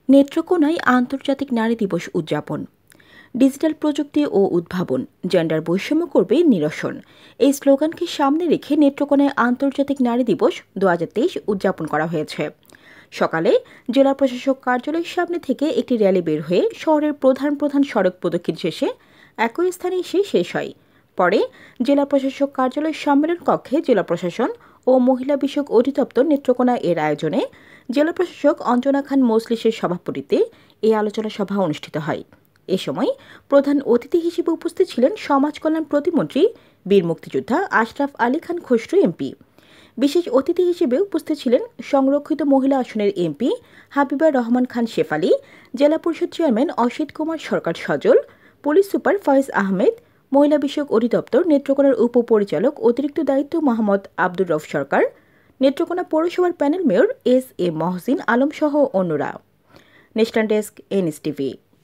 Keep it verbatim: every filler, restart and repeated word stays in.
নেত্রকোনায় আন্তর্জাতিক নারী দিবস উদযাপন। ডিজিটাল প্রযুক্তি ও উদ্ভাবন জেন্ডার বৈষম্য করবে নিরসন, এই স্লোগানকে সামনে রেখে নেত্রকোনায় আন্তর্জাতিক নারী দিবস দু হাজার তেইশ উদযাপন করা হয়েছে। সকালে জেলা প্রশাসক কার্যালয়ের সামনে থেকে একটি র্যালি বের হয়ে শহরের প্রধান প্রধান সড়ক প্রদক্ষিণ শেষে একই স্থানে এসে শেষ হয়। পরে জেলা প্রশাসক কার্যালয়ের সম্মেলন কক্ষে জেলা প্রশাসন ও মহিলা বিষয়ক অধিদপ্তর নেত্রকোনা এর আয়োজনে জেলা প্রশাসক অঞ্জনা খান মজলিসের সভাপতিত্বে এই আলোচনা সভা অনুষ্ঠিত হয়। এ সময় প্রধান অতিথি হিসেবে উপস্থিত ছিলেন সমাজ কল্যাণ প্রতিমন্ত্রী বীর মুক্তিযোদ্ধা আশরাফ আলী খান খসরু এমপি। বিশেষ অতিথি হিসেবে উপস্থিত ছিলেন সংরক্ষিত মহিলা আসনের এমপি হাবিবা রহমান খান শেফালি, জেলা পরিষদ chairman Asit Kumar Sarkar Sajal, police super Faiz Ahmed, মহিলা বিষয়ক অধিদপ্তর নেত্রকোনার উপপরিচালক অতিরিক্ত দায়িত্ব মোহাম্মদ আব্দুর রফ সরকার, নেত্রকোনা পৌরসভার panel mayor S A Mohsin Alam সহ অন্যরা। National desk, এনএসটিভি।